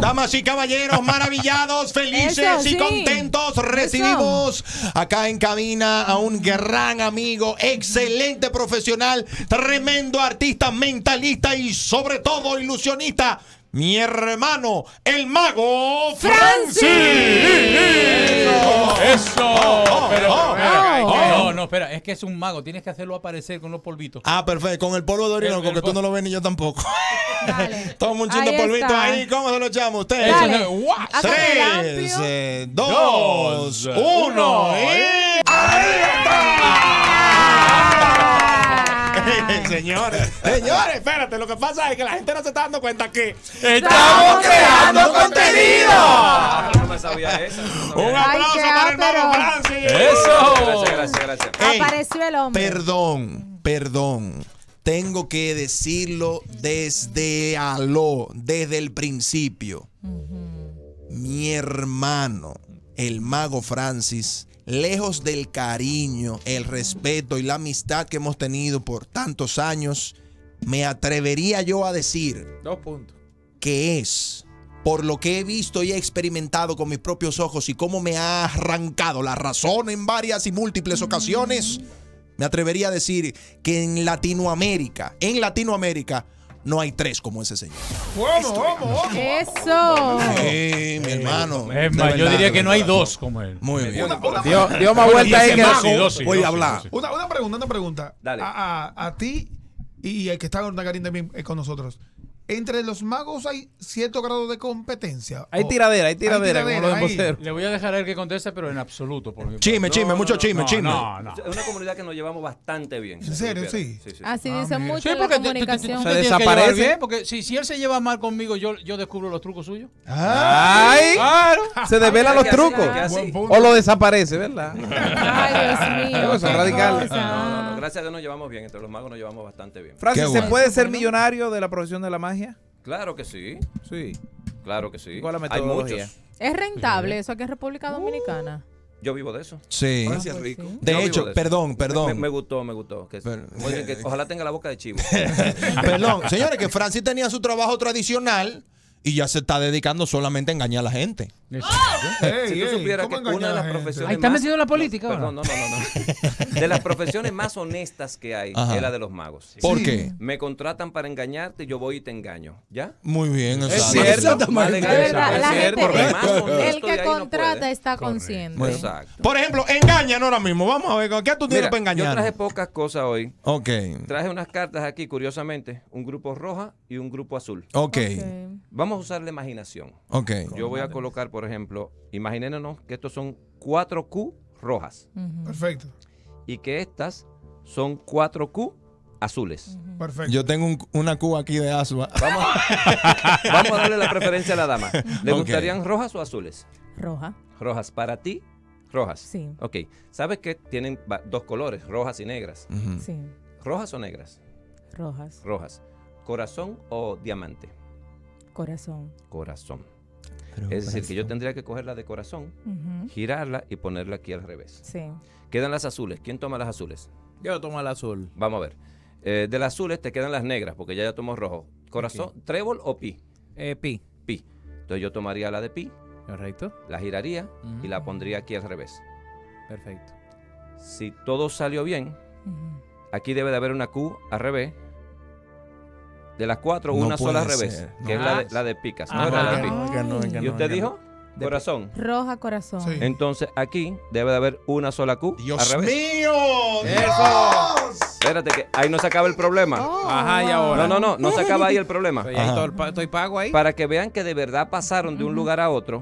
Damas y caballeros, maravillados, felices Eso, y sí. contentos, recibimos acá en cabina a un gran amigo, excelente profesional, tremendo artista, mentalista y sobre todo ilusionista. Mi hermano, el mago Francis. ¡Eso! Pero, oh. no, espera, es que es un mago, tienes que hacerlo aparecer con los polvitos. Ah, perfecto, con el polvo de Orinoco, porque tú no lo ves ni yo tampoco. Dale. Toma un chin de Ahí polvito está. ahí, ¿cómo se lo echamos usted? Dale. ¡Guau! Hagan el 3, amplio. 2, 1 y... ¡ahí está! Señores, espérate, lo que pasa es que la gente no se está dando cuenta que ¡Estamos creando contenido! No me sabía eso. un aplauso qué para el mago ápero. Francis. ¡Eso! Gracias. Ey, Apareció el hombre. Perdón. Tengo que decirlo desde el principio. Mi hermano, el mago Francis, lejos del cariño, el respeto y la amistad que hemos tenido por tantos años, me atrevería yo a decir 2 puntos. que es, por lo que he visto y he experimentado con mis propios ojos y cómo me ha arrancado la razón en varias y múltiples ocasiones, me atrevería a decir que en Latinoamérica, no hay 3 como ese señor. Eso. Mi hermano. Es más, yo diría que no hay 2 como él. Muy bien. Dio más vuelta ahí que dos, voy a hablar. sí. Una pregunta. Dale. A ti y el que está con Nagarín también con nosotros. Entre los magos hay cierto grado de competencia. Hay tiradera, como lo ahí. demostré. Le voy a dejar a él que conteste, pero en absoluto. Por mi Chisme, mucho chisme. No. Es una comunidad que nos llevamos bastante bien. ¿En serio? Sí. Así dicen mira. mucho Sí, en la porque comunicación. Se tienes que desaparece. llevar bien, porque si él se lleva mal conmigo, yo descubro los trucos suyos. ¡Ay! Claro. Se desvelan los ¿Qué hace? trucos. ¿Qué hace? Buen punto. O lo desaparece, ¿verdad? Ay, Dios mío. Son qué radicales. cosa. No, gracias a Dios nos llevamos bien. Entre los magos nos llevamos bastante bien. Francis, Qué ¿se bueno. puede ser millonario de la profesión de la magia? Claro que sí. Sí. Claro que sí. ¿Cuál es la Hay metodología? muchos. Es rentable eso aquí en República Dominicana. Yo vivo de eso. Sí. Gracias, pues Rico. sí. De Yo hecho, vivo eso. perdón. Me gustó. Que, oye, que ojalá tenga la boca de chivo. Perdón, señores, que Francis tenía su trabajo tradicional y ya se está dedicando solamente a engañar a la gente. Si tú supieras que ¿cómo una de las engañar a la gente? profesiones Ahí está más- metido en la política, Perdón, no. De las profesiones más honestas que hay Ajá. es la de los magos. ¿Por Sí. qué? Me contratan para engañarte, yo voy y te engaño. ¿Ya? Muy bien, Es exacto. cierto. Más Es legal, verdad, es la cierto, gente, porque más honesto el de que ahí no contrata puede. está consciente. Exacto. Por ejemplo, engañan ahora mismo. Vamos a ver, ¿qué tú tienes Mira, para yo engañar? traje pocas cosas hoy. Ok, Traje unas cartas aquí, curiosamente, un grupo roja y un grupo azul. ok, Vamos a usar la imaginación. ok. Yo voy a colocar, por ejemplo, imaginémonos que estos son 4 Q rojas Perfecto. y que estas son 4 Q azules. Perfecto. Yo tengo una cuba aquí de asua. Vamos a darle la preferencia a la dama. ¿Le Ok. gustarían rojas o azules? Roja. Rojas. Para ti, rojas. Sí. Ok. ¿Sabes que tienen 2 colores, rojas y negras? Ujú. Sí. ¿Rojas o negras? Rojas. Rojas. ¿Corazón o diamante? Corazón. Corazón. Es decir, que yo tendría que coger la de corazón, Ujú. girarla y ponerla aquí al revés. Sí. Quedan las azules. ¿Quién toma las azules? Yo tomo el azul. Vamos a ver. De las azules te quedan las negras, porque ya tomo rojo. Corazón, trébol o pi. Pi. Pi. Entonces yo tomaría la de pi, Correcto. la giraría y la pondría aquí al revés. Perfecto. Si todo salió bien, Ujú. aquí debe de haber una Q al revés. De las 4, No una sola al puede revés, ser, que es la de picas. No era la de pi. ¿Y usted dijo? Corazón. Roja, corazón. Sí. Entonces aquí debe de haber una sola Q al Dios revés. mío. Espérate, que ahí no se acaba el problema. Oh. Ajá, y ahora. No se acaba ahí el problema. Estoy, ahí, estoy pago ahí. Para que vean que de verdad pasaron de un lugar a otro,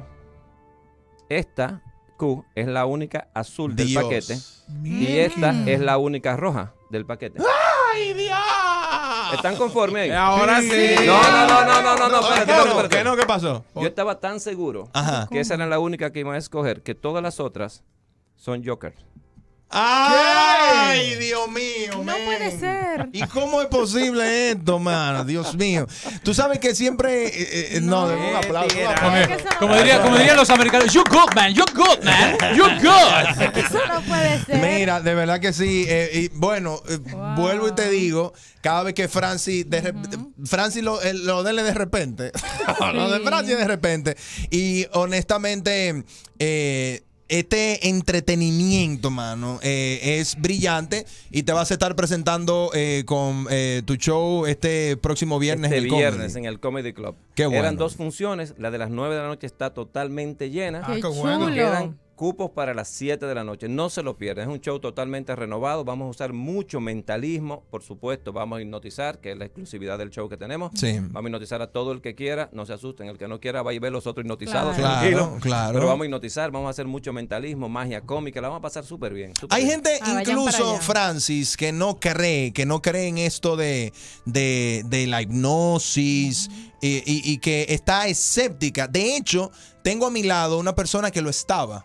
esta Q es la única azul del Dios. paquete y esta es la única roja del paquete. ¡Ay, Dios! ¿Están conformes ahí? Ahora sí. No, espérate. ¿Qué no? ¿Qué pasó? Yo estaba tan seguro Ajá. que esa era la única que iba a escoger, que todas las otras son Joker. ¡Ay, Dios mío! No man. puede ser. ¿Y cómo es posible esto, mano? Dios mío. Tú sabes que siempre... no, un aplauso. Es que eso no Como puede dirían los americanos, you're good, man. You're good, man. You're good. ser. Eso no puede ser. Mira, de verdad que sí. Y bueno, Wow. vuelvo y te digo, cada vez que Francis, Francis lo dele de repente. Lo de Francis de repente. Y honestamente, este entretenimiento, mano, es brillante y te vas a estar presentando con tu show este próximo viernes Este en el viernes Comedy. en el Comedy Club. Qué bueno. Eran 2 funciones. La de las 9 de la noche está totalmente llena. Ah, Qué qué bueno. chulo. Quedan cupos para las 7 de la noche. No se lo pierdan. Es un show totalmente renovado. Vamos a usar mucho mentalismo. Por supuesto, vamos a hipnotizar, que es la exclusividad del show que tenemos. Sí. Vamos a hipnotizar a todo el que quiera. No se asusten. El que no quiera va a ver los otros hipnotizados. Claro. tranquilo. Claro. Pero vamos a hipnotizar. Vamos a hacer mucho mentalismo, magia cómica. La vamos a pasar súper bien. súper Hay bien. gente, Vayan para incluso allá. Francis, que no cree en esto de la hipnosis y que está escéptica. De hecho, tengo a mi lado una persona que lo estaba.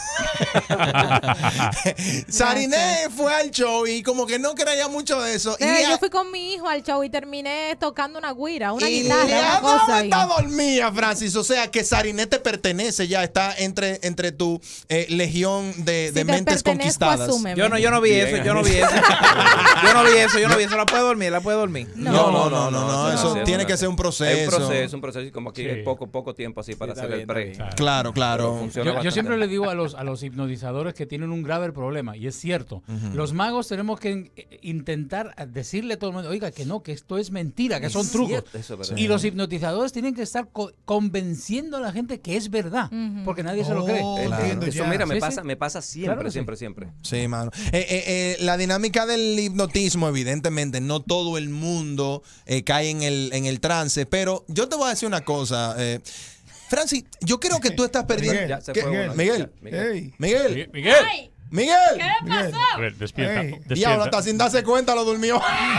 Sariné fue al show y como que no creía mucho de eso. Yo fui con mi hijo al show y terminé tocando una guira, una y guitarra, ya una cosa no ahí. está dormida, Francis. O sea que Sariné te pertenece ya, está entre tu legión de Si te mentes pertenezco, conquistadas. asúmeme. Yo no vi Bien, eso, yo no vi eso. Yo no vi eso. La puede dormir, No, eso no, tiene no. que ser un proceso. Es un proceso y como aquí hay poco tiempo así para hacer el pre. Claro. Pero funciona Yo bastante. siempre le digo a los hipnotizadores que tienen un grave problema, y es cierto. Los magos tenemos que intentar decirle a todo el mundo, oiga, que no, que esto es mentira, que son trucos. Cierto, eso es verdad. Y los hipnotizadores tienen que estar convenciendo a la gente que es verdad, porque nadie se lo cree. Entiendo Eso, ya. mira, Sí, sí. me pasa siempre, Claro que sí. siempre. Sí, mano. La dinámica del hipnotismo, evidentemente, no todo el mundo cae en el trance, pero yo te voy a decir una cosa. Francis, yo creo que tú estás perdiendo. Miguel, Ya se ¿Qué? fue uno. Miguel, Ey, Miguel, Miguel. Miguel. Miguel. A ver, despierta. Ey. Diablo, hasta sin darse cuenta lo durmió.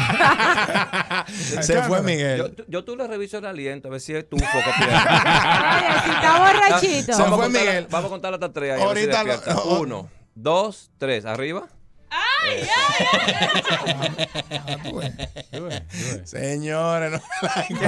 Se fue Miguel. Yo tú le reviso el aliento a ver si es tufo que tiene. Oye, si está borrachito. Se Vamos a fue contar- Miguel. Vamos a contar hasta 3 ahí. Ahorita a ver si despierta. lo- 1, 2, 3. Arriba. Señores, no. A mí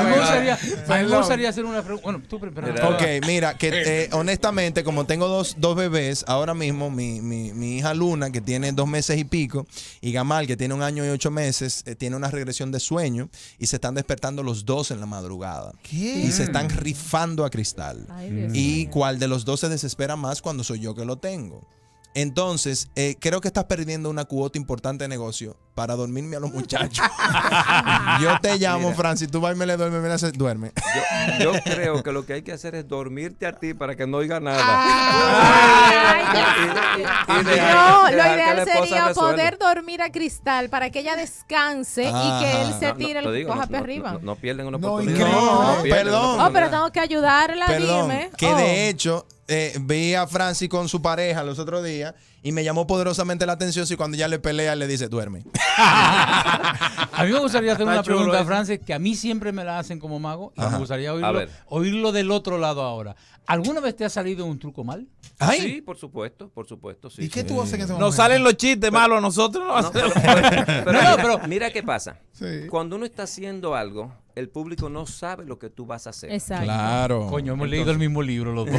me gustaría hacer una pregunta. Bueno, tú Mira. Ok, mira, que honestamente, como tengo dos bebés, ahora mismo mi hija Luna, que tiene 2 meses y pico, y Gamal, que tiene 1 año y 8 meses, tiene una regresión de sueño y se están despertando los dos en la madrugada. Y se están rifando a cristal. Ay, Dios Y mío. cuál de los dos se desespera más cuando soy yo que lo tengo. Entonces, creo que estás perdiendo una cuota importante de negocio para dormirme a los muchachos. Yo te llamo, Mira. Francis, tú vas y me le duermes, me le haces, duerme. Yo creo que lo que hay que hacer es dormirte a ti para que no oiga nada. Ay, Y dejar- no, lo dejar que la ideal esposa sería resuelva. poder dormir a Cristal para que ella descanse y que él se No, tire te el digo, coja no, para no, arriba. no pierden una No, oportunidad. increíble. No, pierden perdón. una Oh, pero oportunidad. tengo que ayudarla, Perdón, dime. que Oh. de hecho vi a Francis con su pareja los otros días y me llamó poderosamente la atención si cuando ya le pelea le dice duerme. A mí me gustaría hacer Está una chulo pregunta a eso. Francis, que a mí siempre me la hacen como mago, y Ajá. me gustaría A ver. oírlo del otro lado ahora. ¿Alguna vez te ha salido un truco mal? Ay, Sí, por supuesto, sí. ¿Y qué tú haces en ese momento? Nos salen los chistes malos a nosotros. No, No, pero No, mira, pero- mira qué pasa. Sí. Cuando uno está haciendo algo, el público no sabe lo que tú vas a hacer. Exacto. claro. Coño, hemos leído el mismo libro los dos.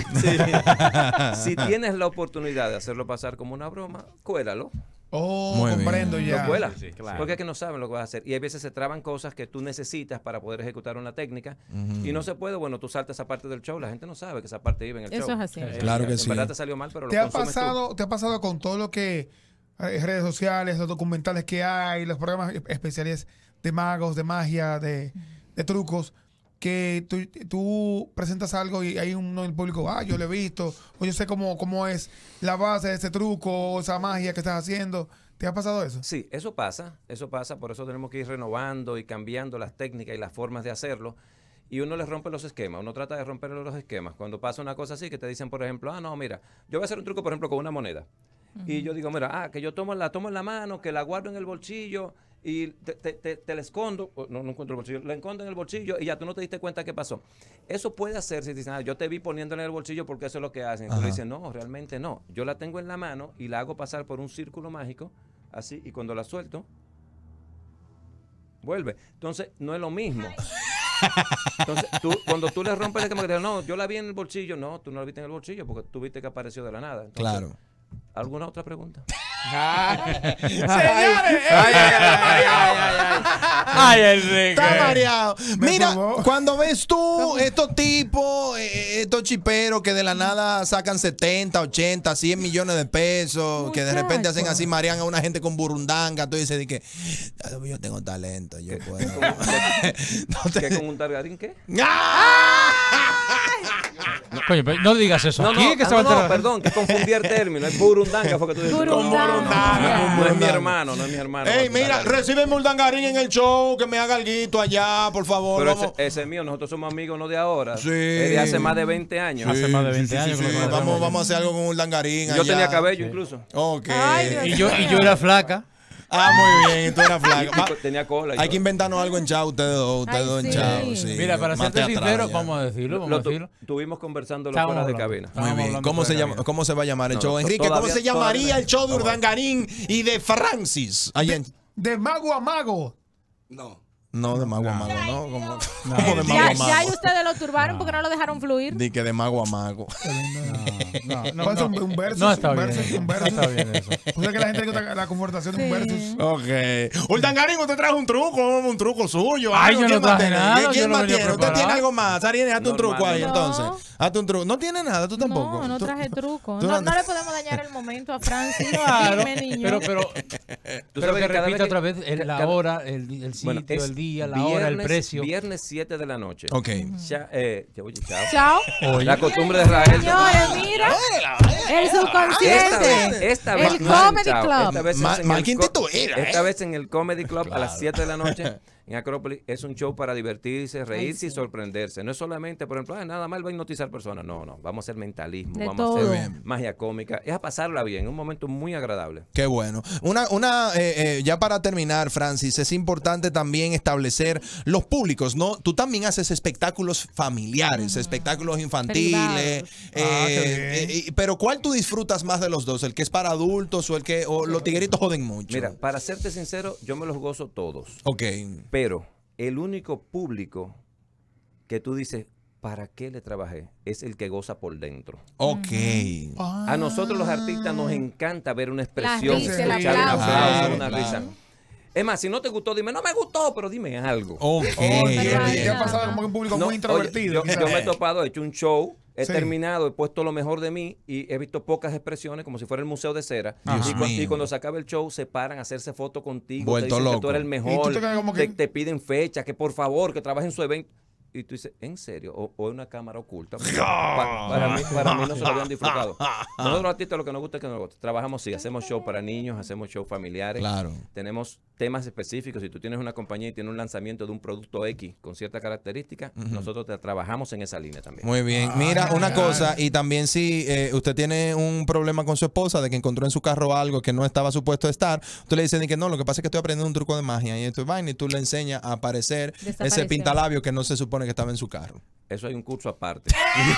Si tienes la oportunidad de hacerlo pasar como una broma, cuélalo. Oh, Muy bien. comprendo ya. Lo cuela. claro. Porque es que no saben lo que vas a hacer. Y hay veces se traban cosas que tú necesitas para poder ejecutar una técnica. Y no se puede, bueno, tú saltas esa parte del show. La gente no sabe que esa parte iba en el Eso show. es así. Claro que En sí. verdad te salió mal, pero ¿Te lo ha consumes tú. pasado con todo lo que redes sociales, los documentales que hay, los programas especiales de magos, de magia, de trucos, que tú presentas algo y hay uno en el público, yo lo he visto, o yo sé cómo es la base de ese truco o esa magia que estás haciendo? ¿Te ha pasado eso? Sí, eso pasa, por eso tenemos que ir renovando y cambiando las técnicas y las formas de hacerlo. Y uno les rompe los esquemas, uno trata de romper los esquemas. Cuando pasa una cosa así, que te dicen, por ejemplo, no, mira, yo voy a hacer un truco, por ejemplo, con una moneda. Y yo digo, mira, que yo tomo la mano, que la guardo en el bolsillo y te la escondo, no encuentro el bolsillo, la escondo en el bolsillo y ya tú no te diste cuenta qué pasó. Eso puede hacerse si dicen, yo te vi poniéndola en el bolsillo porque eso es lo que hacen. Y tú le dices, no, realmente no. Yo la tengo en la mano y la hago pasar por un círculo mágico, así, y cuando la suelto, vuelve. Entonces, no es lo mismo. Entonces, cuando tú le rompes el esquema, que te digo, no, yo la vi en el bolsillo, no, tú no la viste en el bolsillo porque tú viste que apareció de la nada. Entonces, Claro. ¿alguna otra pregunta? Ay, Enrique. Está mareado. Mira, probó. cuando ves tú estos tipos, estos chiperos que de la nada sacan 70, 80, 100 millones de pesos, que de repente hacen así, marean a una gente con burundanga, tú dices de que yo tengo talento, yo puedo. ¿Qué con un targarín qué? Coño, pero no digas eso. Aquí, que se va a enterar. Perdón, que confundí el término. Es burundanga fue que tú dijiste. Burundanga. No es mi hermano, no es mi hermano. Ey, mira, recibe burdangarín en el show, que me haga alguito allá, por favor. Pero vamos. ese es mío, nosotros somos amigos no de ahora. Sí. Es de hace más de 20 años. Hace más de 20 años. Sí, que lo vamos a hacer algo con burdangarín Yo allá. tenía cabello incluso. Ok. Ay, Dios. Y yo era flaca. Muy bien, tú eras flaca. Tenía cola. y Hay todo. que inventarnos algo en Chao, ustedes dos Ay, en sí. Chao. Sí. Mira, para Más serte teatral sincero, ya. vamos a decirlo, Lo tuvimos conversando Estábamos fuera de hablando. cabina. Estábamos Muy bien. hablando ¿Cómo fuera se de llama? cabina. ¿Cómo se va a llamar el No, show? Enrique, ¿cómo todavía- se llamaría todavía- el show de Urdangarín y de Francis? Allá en- De mago a mago. No, de mago a mago, ¿no? Como de mago Ya, a mago. ya ahí ustedes lo turbaron porque no lo dejaron fluir. Di que de mago a mago. No, Puede ser un versus. No está un bien. versus, un No versus. está bien eso. O sea que la gente le gusta la confortación de un Sí. versus. Ok. Urdangarín, usted trajo un truco suyo. Ay, algo. yo ¿Quién no más traje tiene? nada, yo ¿Quién no más venía tiene? ¿Usted preparado. tiene algo más? Ariane, hazte un Normal, truco ahí, no. entonces. Hazte un truco. No tiene nada, tú tampoco. No, no Tú- traje truco. tú No, no- no le podemos dañar el momento a Francis. Claro, Dime, niño. pero Tú pero sabes que que cada vez repita que- otra vez la cada- hora, el sitio, Bueno, es el día, la hora, el precio. Viernes 7 de la noche. Ok. Oye, chao. Chao. La costumbre de Israel. Señores, mira. El subconsciente. Esta vez El no es en Comedy Chao, Club. esta vez es Ma- en mal el quinteto co- era, Esta vez en el Comedy Club a las 7 de la noche en Acrópolis. Es un show para divertirse, reírse y sorprenderse. No es solamente, por ejemplo, nada más va a hipnotizar personas. No, vamos a hacer mentalismo, De vamos todo. a Qué hacer bien. magia cómica. Es a pasarla bien, un momento muy agradable. Qué bueno. Ya para terminar, Francis, es importante también establecer los públicos, ¿no? Tú también haces espectáculos familiares, espectáculos infantiles. Pero ¿cuál tú disfrutas más de los dos? ¿El que es para adultos o los tigueritos joden mucho? Mira, para serte sincero, yo me los gozo todos. Ok. Pero el único público que tú dices, ¿para qué le trabajé? Es el que goza por dentro. Ok. A nosotros los artistas nos encanta ver una expresión, risa, el escuchar un aplauso. aplauso, Claro, una claro. risa. Es más, si no te gustó, dime, no me gustó, pero dime algo. Ok. ¿Qué ha pasado como que un público No, muy introvertido? oye, yo quizás? me he topado, he hecho un show, he Sí. terminado, he puesto lo mejor de mí y he visto pocas expresiones, como si fuera el Museo de Cera. Dios Y, mío. y cuando se acaba el show, se paran a hacerse fotos contigo, Vuelto te dicen que loco. tú eres el Y mejor, tú te quedas como que- te piden fecha, que por favor, que trabajes en su evento. Y tú dices, ¿en serio? ¿O es una cámara oculta? Para mí no se lo habían disfrutado. Nosotros los artistas lo que nos gusta es que nos gusta. Trabajamos, sí, hacemos show para niños, hacemos show familiares. Claro. Tenemos temas específicos. Si tú tienes una compañía y tienes un lanzamiento de un producto X con cierta característica, nosotros trabajamos en esa línea también. Muy bien. Mira, una cosa, y también si usted tiene un problema con su esposa de que encontró en su carro algo que no estaba supuesto estar, usted le dice que no, lo que pasa es que estoy aprendiendo un truco de magia y esto es vaina y tú le enseñas a aparecer ese Desapareció. pintalabio que no se supone que estaba en su carro. Eso hay un curso aparte.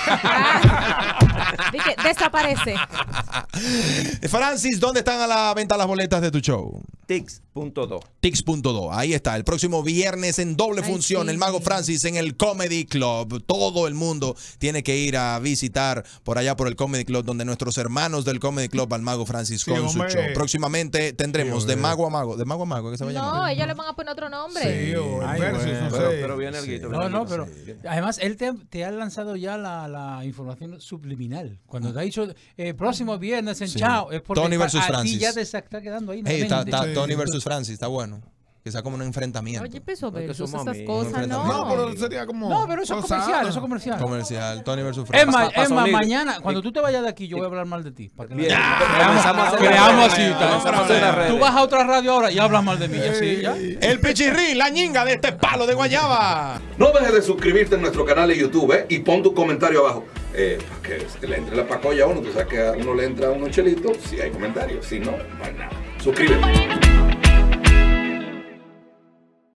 Dije, desaparece. Francis, ¿dónde están a la venta las boletas de tu show? Tix.do. Tix.do, ahí está, el próximo viernes en doble Ay, función, sí. el Mago Francis en el Comedy Club. Todo el mundo tiene que ir a visitar por allá por el Comedy Club, donde nuestros hermanos del Comedy Club al Mago Francis Sí, con su hombre. show. Próximamente tendremos Sí, de hombre. mago a mago, ¿qué se va a llamar? No, ellos le van a poner otro nombre. Sí, o el Ay, versus, bueno. no Pero, sé. pero viene el guito. viene No, el no, guito. pero además él te ha lanzado ya la información subliminal. Cuando te ha dicho próximo viernes en Sí. Chao, es porque Tony versus a ti Francis. ya te está quedando ahí. en la Hey, está, mente. está Sí. Tony versus Francis, está bueno. Que sea como un enfrentamiento. Oye, peso No, es que versus somos esas amigos, cosas, no, No, no. pero sería como. No, pero eso es cosas comercial, sanas. eso es comercial. Comercial, Tony versus Es Francis. más, Pa' sonir. mañana, cuando tú te vayas de aquí, yo voy a hablar mal de ti. Para que Bien, creamos comenzamos a hacer las creamos redes. así. Comenzamos a hacer las redes. Tú vas a otra radio ahora y hablas mal de mí. Así, ya. El pichirrí, la ñinga de este palo de guayaba. No dejes de suscribirte a nuestro canal de YouTube y pon tu comentario abajo. Para que le entre la pacoya a uno. Tú sabes que a uno le entra unos chelitos si hay comentarios. Si no, no hay nada. Suscríbete.